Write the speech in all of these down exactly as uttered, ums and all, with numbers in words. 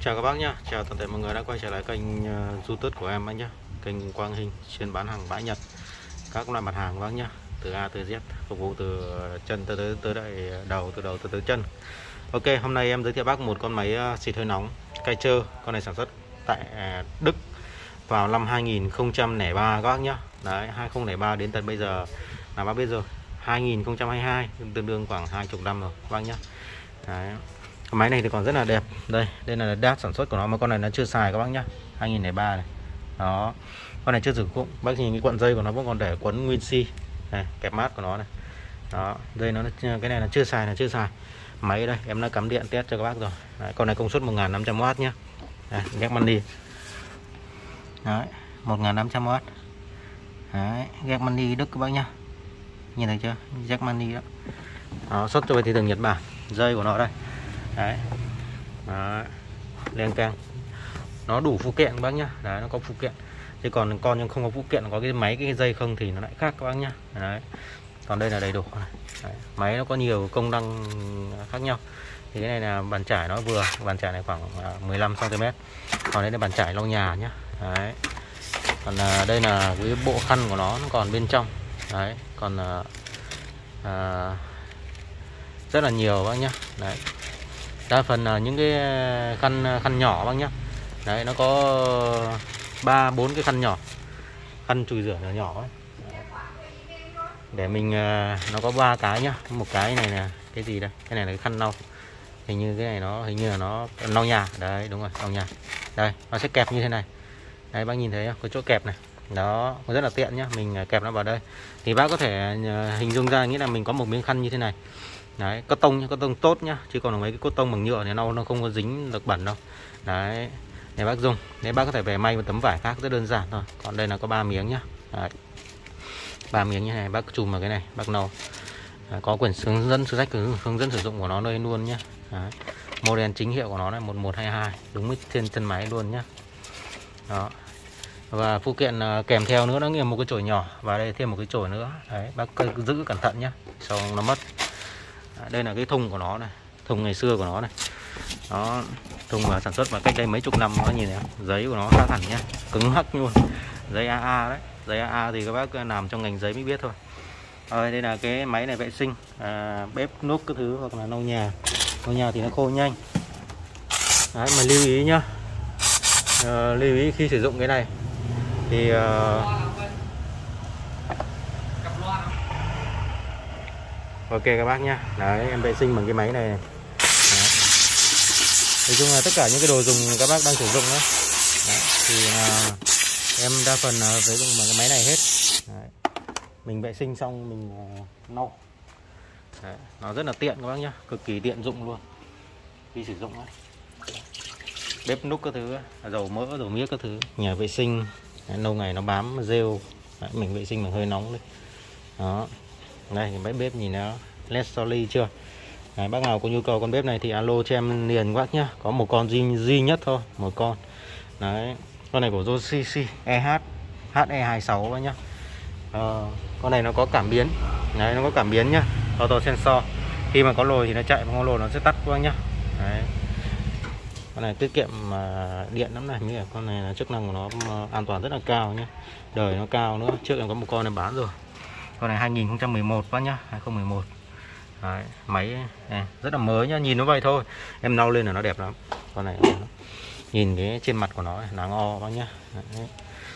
Chào các bác nhá, chào toàn thể mọi người đã quay trở lại kênh uh, YouTube của em anh nhá. Kênh Quang Hình chuyên bán hàng bãi Nhật, các loại mặt hàng các bác nhá, từ A tới Z, phục vụ từ chân tới tới tới đợi đầu, từ đầu tới tới chân. Ok, hôm nay em giới thiệu bác một con máy uh, xịt hơi nóng Kaiser. Con này sản xuất tại uh, Đức vào năm hai nghìn không trăm lẻ ba các bác nhá. Đấy, hai nghìn không trăm lẻ ba đến tận bây giờ là bác biết rồi, hai nghìn không trăm hai mươi hai, tương đương khoảng hai mươi năm rồi các bác nhá. Đấy. Máy này thì còn rất là đẹp. Đây, đây là date sản xuất của nó, mà con này nó chưa xài các bác nhá. hai nghìn lẻ ba này. Đó. Con này chưa sử dụng. Bác nhìn cái cuộn dây của nó vẫn còn để quấn nguyên xi. Này, kẹp mát của nó này. Đó, dây nó cái này là chưa xài là chưa xài. Máy đây, em đã cắm điện test cho các bác rồi. Đấy, con này công suất một nghìn năm trăm oát nhá. Đây, Jack Money. Đấy, một nghìn năm trăm oát. Đấy, Jack Money Đức các bác nhá. Nhìn thấy chưa? Jack Money đó. Đó, xuất cho về thị trường Nhật Bản. Dây của nó đây. Đấy. Đó. Len keng. Nó đủ phụ kiện các bác nhá. Đấy, nó có phụ kiện. Chứ còn con nhưng không có phụ kiện, có cái máy cái dây không thì nó lại khác các bác nhá. Đấy. Còn đây là đầy đủ. Đấy. Máy nó có nhiều công năng khác nhau. Thì cái này là bàn chải nó vừa, bàn chải này khoảng mười lăm xăng ti mét. Còn đây là bàn chải lau nhà nhá. Đấy. Còn à, đây là cái bộ khăn của nó nó còn bên trong. Đấy, còn à, à, rất là nhiều bác nhá. Đấy. Đa phần là những cái khăn khăn nhỏ bác nhá. Đấy, nó có ba bốn cái khăn nhỏ, khăn chùi rửa nhỏ nhỏ ấy. Để mình nó có ba cái nhá. Một cái này là cái gì đây? Cái này là cái khăn lau. Hình như cái này nó hình như là nó lau nhà. Đấy, đúng rồi, lau nhà. Đây, nó sẽ kẹp như thế này. Đấy, bác nhìn thấy không? Có chỗ kẹp này. Đó, rất là tiện nhá. Mình kẹp nó vào đây. Thì bác có thể hình dung ra nghĩa là mình có một miếng khăn như thế này. Đấy, cốt tông, cốt tông tốt nhá, chứ còn mấy cái cốt tông bằng nhựa thì nó nó không có dính được bẩn đâu. Đấy, để bác dùng, nếu bác có thể về may một tấm vải khác rất đơn giản thôi. Còn đây là có ba miếng nhá. Đấy, ba miếng như này, bác chùm vào cái này, bác nấu. Đấy, có quyển hướng dẫn sử sách hướng dẫn sử dụng của nó đây luôn nhá. Đấy, model chính hiệu của nó là một một hai hai, đúng trên chân máy luôn nhá. Đó. Và phụ kiện kèm theo nữa nó là một cái chổi nhỏ, và đây thêm một cái chổi nữa. Đấy, bác giữ cẩn thận nhá, xong nó mất. Đây là cái thùng của nó này, thùng ngày xưa của nó này. Đó, thùng mà sản xuất vào cách đây mấy chục năm, nó nhìn này, giấy của nó khác hẳn nhá, cứng hắc luôn. Giấy a a đấy, giấy a a thì các bác làm trong ngành giấy mới biết thôi. Rồi, đây là cái máy này vệ sinh, à, bếp núc cái thứ, hoặc là lau nhà. Lau nhà thì nó khô nhanh. Đấy, mà lưu ý nhá, à, lưu ý khi sử dụng cái này thì uh, ok các bác nhá. Đấy, em vệ sinh bằng cái máy này. Nói chung là tất cả những cái đồ dùng các bác đang sử dụng đó, đấy, thì uh, em đa phần là sử dụng bằng cái máy này hết. Đấy. Mình vệ sinh xong mình uh, lau. Đấy, nó rất là tiện các bác nhá, cực kỳ tiện dụng luôn khi sử dụng đấy. Bếp núc các thứ, dầu mỡ, dầu miếc các thứ, nhà vệ sinh. Đấy, lâu ngày nó bám rêu. Đấy, mình vệ sinh bằng hơi nóng đấy. Đó. Đây, cái bếp bếp nhìn nó led solid chưa? Đấy, bác nào có nhu cầu con bếp này thì alo cho em liền bác nhá. Có một con duy, duy nhất thôi, một con. Đấy, con này của Yoshi E H H E hai sáu bác nhá. Ờ, con này nó có cảm biến. Đấy, nó có cảm biến nhá, auto sensor. Khi mà có lồi thì nó chạy, mà không có lồi nó sẽ tắt bác nhá. Đấy. Con này tiết kiệm mà điện lắm này, như con này là chức năng của nó an toàn rất là cao nhá. Đời nó cao nữa. Trước em có một con này bán rồi. Con này hai nghìn không trăm mười một bác nhá, hai nghìn không trăm mười một. Đấy, máy này rất là mới nhá, nhìn nó vậy thôi, em lau lên là nó đẹp lắm. Con này nhìn cái trên mặt của nó là o bác nhá. Đấy.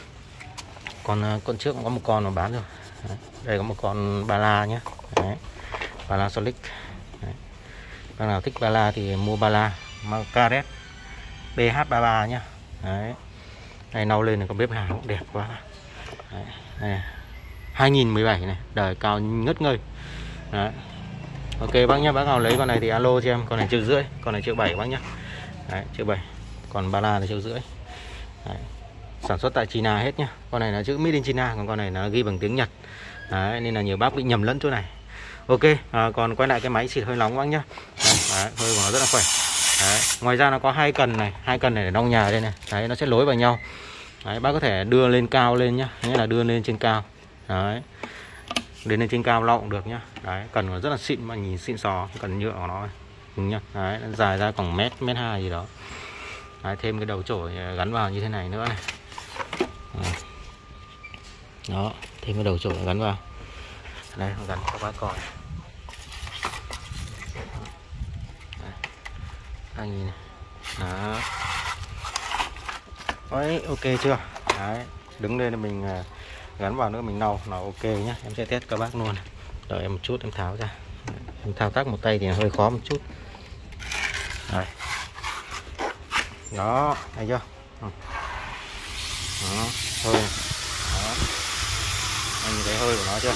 Con con trước cũng có một con nó bán rồi. Đấy. Đây có một con ba la nhá. Đấy. Ba la Solic. Đấy. Bác nào thích ba la thì mua ba la Macaret B H ba mươi ba nhá. Đấy. Đây lau lên là con bếp hàng cũng đẹp quá. Đấy. Đây. hai nghìn mười bảy này, đời cao ngất ngây. Đấy. Ok bác nhá, bác nào lấy con này thì alo cho em. Con này triệu rưỡi, con này triệu bảy bác nhá. Đấy, triệu bảy. Còn ba la là triệu rưỡi. Đấy. Sản xuất tại China hết nhá. Con này là chữ Made in China, còn con này nó ghi bằng tiếng Nhật. Đấy, nên là nhiều bác bị nhầm lẫn chỗ này. Ok, à, còn quay lại cái máy xịt hơi nóng bác nhá. Đấy, đấy, hơi của nó rất là khỏe. Đấy. Ngoài ra nó có hai cần này, hai cần này để lau nhà đây này. Đấy, nó sẽ nối vào nhau. Đấy, bác có thể đưa lên cao lên nhá, nghĩa là đưa lên trên cao. Đấy. Đến lên trên cao lau cũng được nhá. Đấy, cần nó rất là xịn mà nhìn xịn sò, cần nhựa của nó nhá. Đấy, nó dài ra khoảng mét, mét hai gì đó. Đấy, thêm cái đầu chổi gắn vào như thế này nữa này. Đó, thêm cái đầu chổi gắn vào đây, gắn các bác coi. Anh nhìn này. Đó. Đấy, ok chưa? Đấy, đứng lên là mình gắn vào nữa mình lau là ok nhá. Em sẽ test các bác luôn. Đợi em một chút em tháo ra. Em thao tác một tay thì hơi khó một chút. Đây. Đó, thấy chưa? Đó, hơi. Đó. Anh nhìn thấy hơi của nó chưa?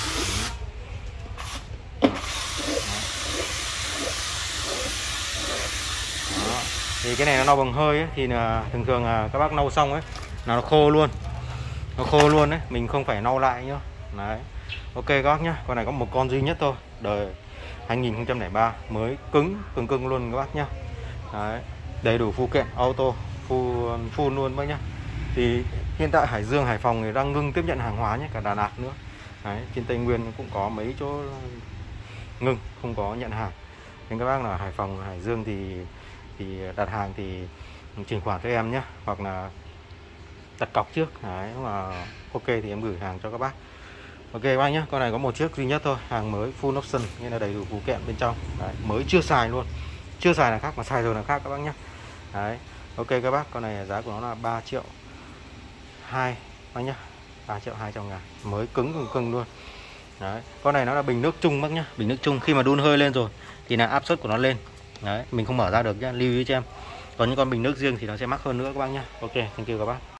Đó. Thì cái này nó lau bằng hơi ấy, thì là thường thường là các bác lau xong ấy là nó khô luôn, nó khô luôn đấy, mình không phải lau lại nhá. Đấy, ok các bác nhá. Con này có một con duy nhất thôi, đời hai nghìn không trăm lẻ ba, mới cứng cứng cứng luôn các bác nhá. Đấy, đầy đủ phụ kiện auto full full luôn bác nhá. Thì hiện tại Hải Dương, Hải Phòng thì đang ngưng tiếp nhận hàng hóa nhé, cả Đà Lạt nữa. Đấy, trên Tây Nguyên cũng có mấy chỗ ngưng không có nhận hàng. Nên các bác là Hải Phòng, Hải Dương thì thì đặt hàng thì chuyển khoản cho em nhé, hoặc là đặt cọc trước. Đấy, mà ok thì em gửi hàng cho các bác. Ok các bác nhé, con này có một chiếc duy nhất thôi, hàng mới full option, nên là đầy đủ phụ kiện bên trong. Đấy, mới chưa xài luôn, chưa xài là khác, mà xài rồi là khác các bác nhé. Đấy, ok các bác, con này giá của nó là ba triệu hai bác nhé, ba triệu hai trăm ngàn, mới cứng cứng cứng luôn. Đấy, con này nó là bình nước chung bác nhá, bình nước chung, khi mà đun hơi lên rồi thì là áp suất của nó lên. Đấy, mình không mở ra được nhá, lưu ý cho em. Còn những con bình nước riêng thì nó sẽ mắc hơn nữa các bác nhá. Ok, thank you các bác.